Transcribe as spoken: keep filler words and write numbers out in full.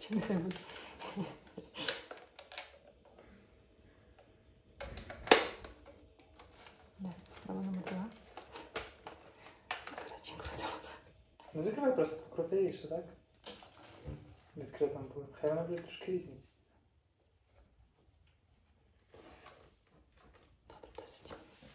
Чи не треба? Так, справа номер два. Коротше, крутимо так. Не закривай, просто покрути і все, так? Відкритим буде. Хай вона буде трошки різність.